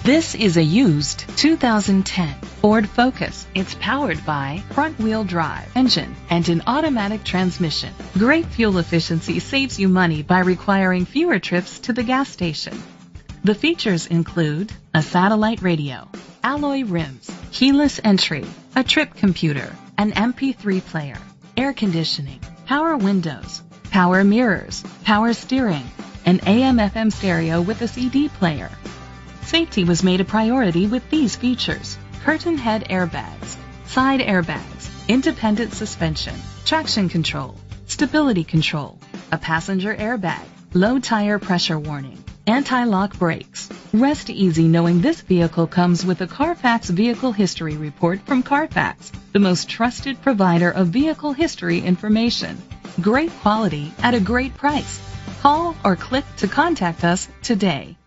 This is a used 2010 Ford Focus. It's powered by front-wheel drive engine and an automatic transmission. Great fuel efficiency saves you money by requiring fewer trips to the gas station. The features include a satellite radio, alloy rims, keyless entry, a trip computer, an MP3 player, air conditioning, power windows, power mirrors, power steering, an AM/FM stereo with a CD player. Safety was made a priority with these features: curtain head airbags, side airbags, independent suspension, traction control, stability control, a passenger airbag, low tire pressure warning, anti-lock brakes. Rest easy knowing this vehicle comes with a Carfax Vehicle History Report from Carfax, the most trusted provider of vehicle history information. Great quality at a great price. Call or click to contact us today.